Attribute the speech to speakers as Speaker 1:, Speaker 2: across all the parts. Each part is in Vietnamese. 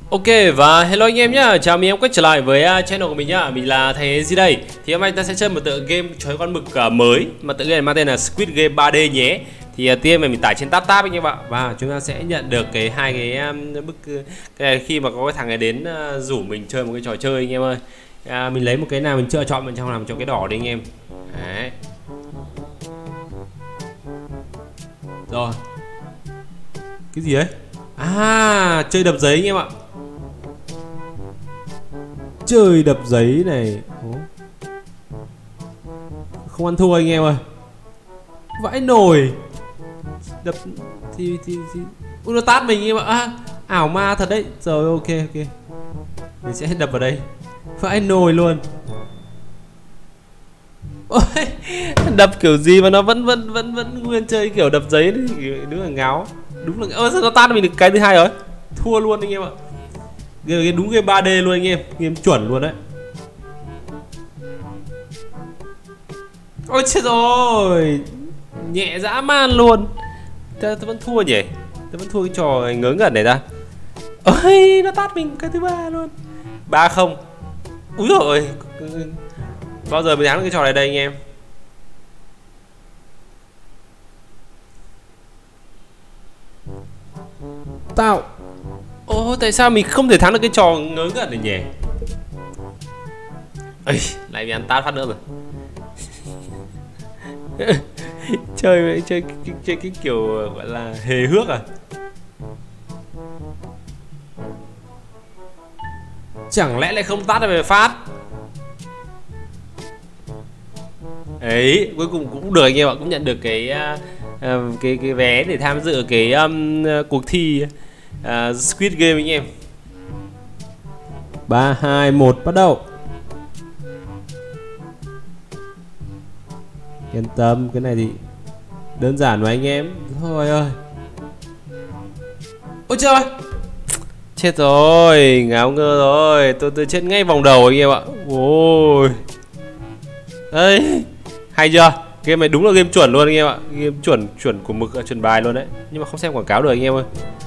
Speaker 1: Ok và hello anh em nhá, chào mừng em quay trở lại với channel của mình nhá. Mình là thầy gì đây. Thì hôm nay ta sẽ chơi một tựa game chói con mực mới mà tựa game này mang tên là Squid Game 3D nhé. Thì tiên mình tải trên TapTap anh em ạ. Và chúng ta sẽ nhận được hai cái bức cái này khi mà có cái thằng này đến rủ mình chơi một cái trò chơi anh em ơi. Mình lấy một cái nào mình chưa chọn, mình trong làm cho cái đỏ đi anh em. Đấy. Rồi. Cái gì đấy? Chơi đập giấy anh em ạ. Chơi đập giấy này. Không ăn thua anh em ơi. Vãi nồi. Đập thì ui, nó tát mình anh em ạ. Ảo ma thật đấy. Rồi ok. Mình sẽ đập vào đây. Vãi nồi luôn. Ôi, đập kiểu gì mà nó vẫn nguyên chơi kiểu đập giấy đấy, đúng là ngáo. Đúng là sao nó tát mình được cái thứ hai rồi. Thua luôn anh em ạ. Đúng game 3D luôn anh em, game chuẩn luôn đấy. Ôi chết rồi, nhẹ dã man luôn. Tôi vẫn thua nhỉ, tôi vẫn thua cái trò ngớ ngẩn này ta. Ôi nó tát mình cái thứ ba luôn. 3-0. Úi rồi, bao giờ mới thắng được cái trò này đây anh em. Tao tại sao mình không thể thắng được cái trò ngớ ngẩn này nhỉ? Ây, lại bị ăn tát phát nữa rồi. chơi cái kiểu gọi là hề hước à? Chẳng lẽ lại không tát về phát? Ấy, cuối cùng cũng được anh em ạ, cũng nhận được cái vé để tham dự cái cuộc thi Squid Game anh em. 3, 2, 1 bắt đầu. Yên tâm, cái này thì đơn giản mà anh em. Thôi ơi. Ôi trời ơi. Chết rồi, ngáo ngơ rồi. Tôi chết ngay vòng đầu anh em ạ. Ôi. Đấy. Hay chưa? Game này đúng là game chuẩn luôn anh em ạ. Game chuẩn của mực, chuẩn bài luôn đấy. Nhưng mà không xem quảng cáo được anh em ơi.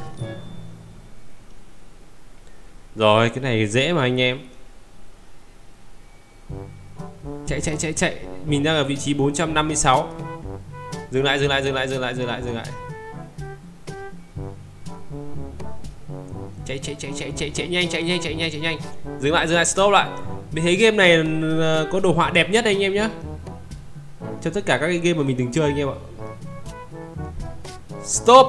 Speaker 1: Rồi, cái này dễ mà anh em. Chạy. Mình đang ở vị trí 456. Dừng lại. Chạy nhanh. Dừng lại, stop lại. Mình thấy game này có đồ họa đẹp nhất anh em nhé, trong tất cả các cái game mà mình từng chơi anh em ạ. Stop.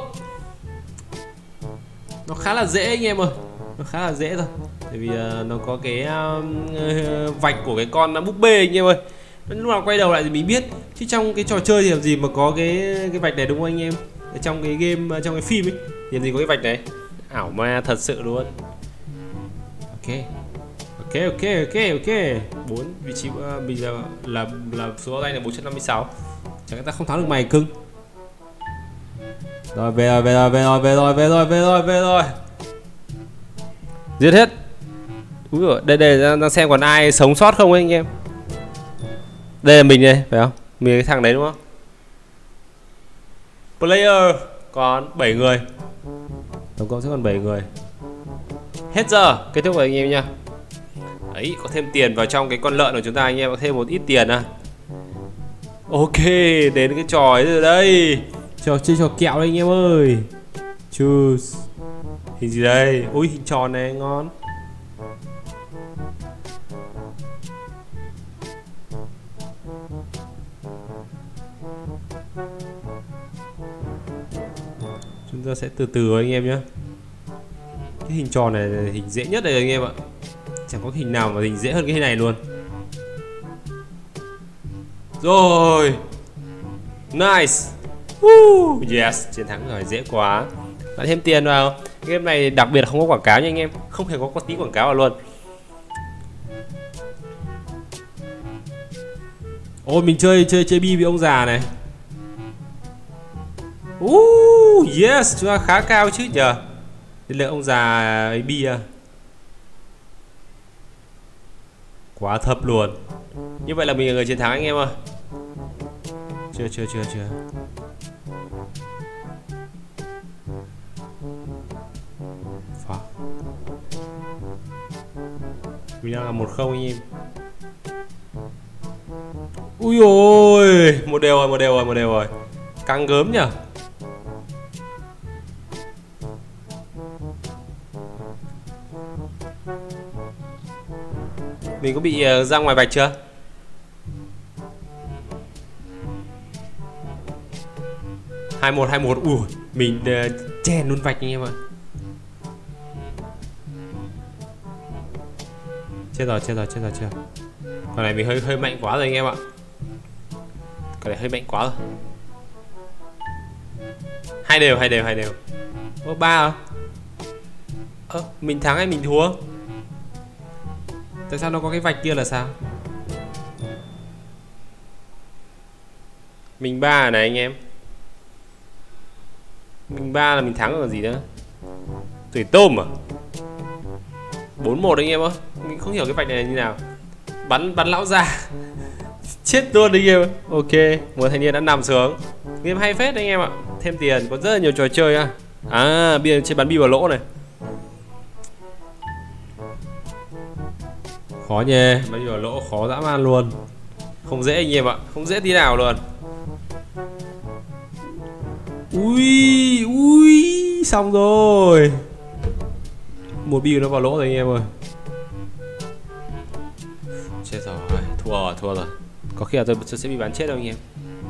Speaker 1: Nó khá là dễ anh em ơi, nó khá là dễ thôi. Tại vì nó có cái vạch của cái con búp bê anh em ơi. Lúc nào quay đầu lại thì mình biết. Chứ trong cái trò chơi thì làm gì mà có cái vạch này đúng không anh em? Ở trong cái game, trong cái phim ấy thì làm gì có cái vạch này. Ảo ma thật sự luôn. Ok. 4 vị trí mình là số báo danh là 456. Chẳng lẽ ta không thắng được mày cưng. Rồi về rồi. Giết hết. Úi giời, đây đang xem còn ai sống sót không ấy anh em. Đây là mình đây, phải không? Mình cái thằng đấy đúng không? Player còn 7 người. Tổng cộng sẽ còn 7 người. Hết giờ, kết thúc rồi anh em nha. Đấy, có thêm tiền vào trong cái con lợn của chúng ta anh em, có thêm một ít tiền à. Ok, đến cái trò ấy rồi đây. Chơi trò kẹo đây anh em ơi. Choose. Hình gì đây? Ui, hình tròn này ngon. Chúng ta sẽ từ từ anh em nhé. Cái hình tròn này là hình dễ nhất đây anh em ạ. Chẳng có hình nào mà hình dễ hơn cái hình này luôn. Rồi. Nice. Yes, chiến thắng rồi, dễ quá. Bạn thêm tiền vào. Game này đặc biệt không có quảng cáo nha anh em. Không hề có tí quảng cáo nào luôn. Ôi mình chơi bi với ông già này. Yes, chúng ta khá cao chứ nhờ. Đây là ông già ấy bi à. Quá thấp luôn. Như vậy là mình là người chiến thắng anh em ơi. Chưa. Mình đang là 1-0 anh em. Ui ôi, một đều rồi. Căng gớm nhở. Mình có bị ra ngoài vạch chưa? Hai một. Ui, mình chèn luôn vạch anh em ạ. Chết rồi. Con này mình hơi mạnh quá rồi anh em ạ. Con này hơi mạnh quá rồi. Hai đều. Ô, 3 à? Mình thắng hay mình thua? Tại sao nó có cái vạch kia là sao? Mình 3 à này anh em. Mình 3 là mình thắng rồi gì nữa. Tuổi tôm à? 4-1 anh em ơi. Mình không hiểu cái vạch này là như nào. Bắn lão già. Chết luôn anh em. Ok, một thanh niên đã nằm xuống. Game hay phết anh em ạ. Thêm tiền, có rất là nhiều trò chơi á. À, chơi bắn bi vào lỗ này. Khó nhỉ, bắn bi vào lỗ khó dã man luôn. Không dễ anh em ạ, không dễ tí nào luôn. Ui, xong rồi. Một bi nó vào lỗ rồi anh em ơi. Chết rồi, thua rồi. Có khi là tôi sẽ bị bắn chết đâu anh em.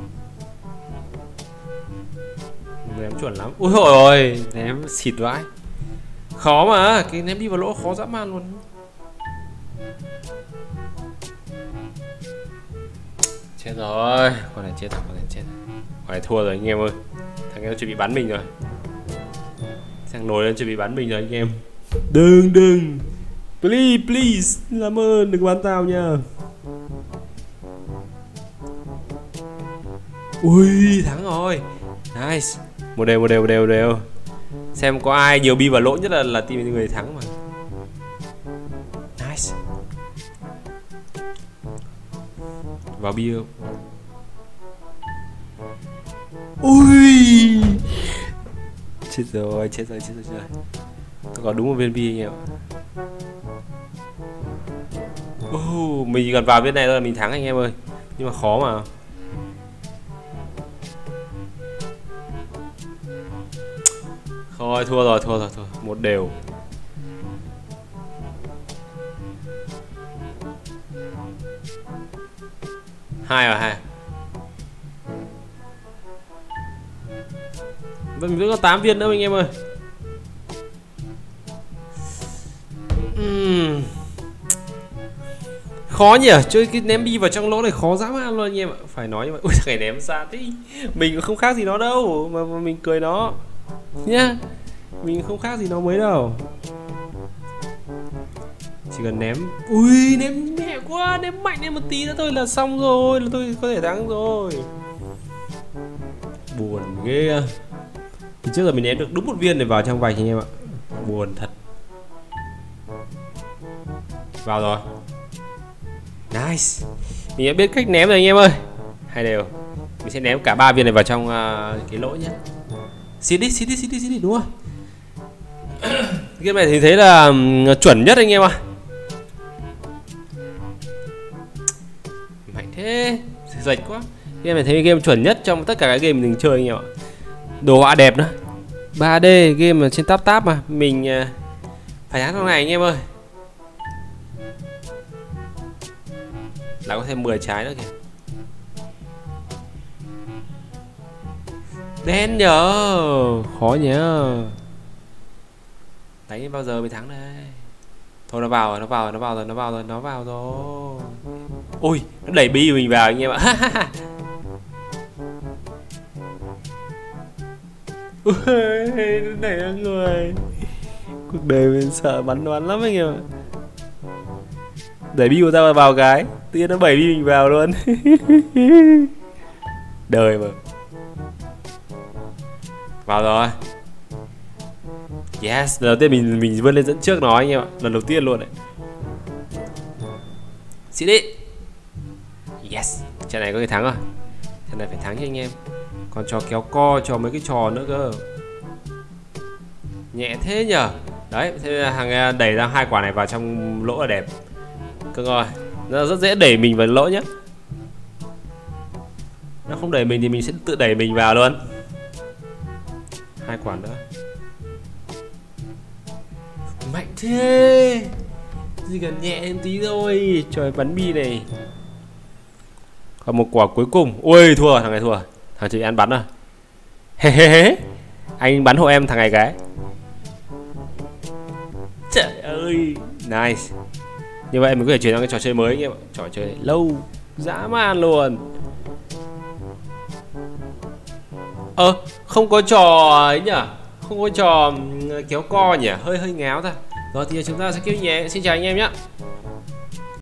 Speaker 1: Ném chuẩn lắm. Ui hồi ôi, ném xịt vãi. Khó mà, cái ném bi vào lỗ khó dã man luôn. Chết rồi, con này chết. Con này thua rồi anh em ơi. Thằng em chuẩn bị bắn mình rồi. Thằng nồi lên chuẩn bị bắn mình rồi anh em. Đừng. Please, làm ơn đừng bắn tao nha. Ui, thắng rồi. Nice. Một đều. Xem có ai nhiều bi vào lỗ nhất là team người thắng mà. Nice. Vào bi không? Ui. Chết rồi. Tôi có đúng một viên bi anh em ạ. Mình gần vào viên này thôi là mình thắng anh em ơi. Nhưng mà khó mà. Thôi thua rồi. Một đều. Hai. Mình vẫn có 8 viên nữa anh em ơi. Khó nhỉ, chơi cái ném bi vào trong lỗ này khó dã man luôn anh em ạ. Phải nói như vậy. Ui thằng này ném xa tí. Mình cũng không khác gì nó đâu mà mình cười nó nhá. Mình không khác gì nó mấy đâu. Chỉ cần ném. Ui ném mẹ quá, ném mạnh lên một tí nữa thôi là xong rồi, là tôi có thể thắng rồi. Buồn ghê. Thì trước giờ mình ném được đúng một viên để vào trong vạch anh em ạ. Buồn thật. Vào rồi. Nice. Mình đã biết cách ném rồi anh em ơi. Hai đều. Mình sẽ ném cả 3 viên này vào trong cái lỗ nhé. Xịt đi đúng không? Game này thì thấy là chuẩn nhất anh em ạ. Mạnh thế. Dạch quá. Game này thấy game chuẩn nhất trong tất cả các game mình chơi anh em ạ. Đồ họa đẹp nữa. 3D game trên tap mà. Mình phải thắng con này anh em ơi. Lại có thêm 10 trái nữa kìa. Đen nhờ. Khó nhớ. Đánh bao giờ mới thắng đây. Thôi nó vào rồi. Ui, nó đẩy bi mình vào anh em ạ. Ui, nó đẩy ra người. Cuộc đời mình sợ bắn đoán lắm anh em ạ. Đẩy bi của tao vào cái tự nhiên nó đẩy bi mình vào luôn. Đời mà. Vào rồi. Yes, lần đầu tiên mình vươn lên dẫn trước nó anh em ạ. Lần đầu tiên luôn đấy. Xịt đi. Yes, trận này có thể thắng rồi. Trận này phải thắng chứ anh em. Còn trò kéo co, trò mấy cái trò nữa cơ. Nhẹ thế nhở. Đấy, thế hàng đẩy ra 2 quả này vào trong lỗ là đẹp. Được rồi, nó rất dễ đẩy mình vào lỗ nhé. Nó không đẩy mình thì mình sẽ tự đẩy mình vào luôn. 2 quả nữa. Mạnh thế. Chỉ cần nhẹ thêm tí thôi. Trời, bắn bi này. Còn một quả cuối cùng. Ui, thua, thằng này thua. Thằng chị ăn bắn rồi. Hehehe. Anh bắn hộ em thằng này cái. Trời ơi. Nice. Như vậy mình có thể chuyển sang cái trò chơi mới anh em ạ. Trò chơi lâu dã man luôn. Không có trò ấy nhỉ. Không có trò kéo co nhỉ. Hơi ngáo ta. Rồi thì chúng ta sẽ kết nhé. Xin chào anh em nhé.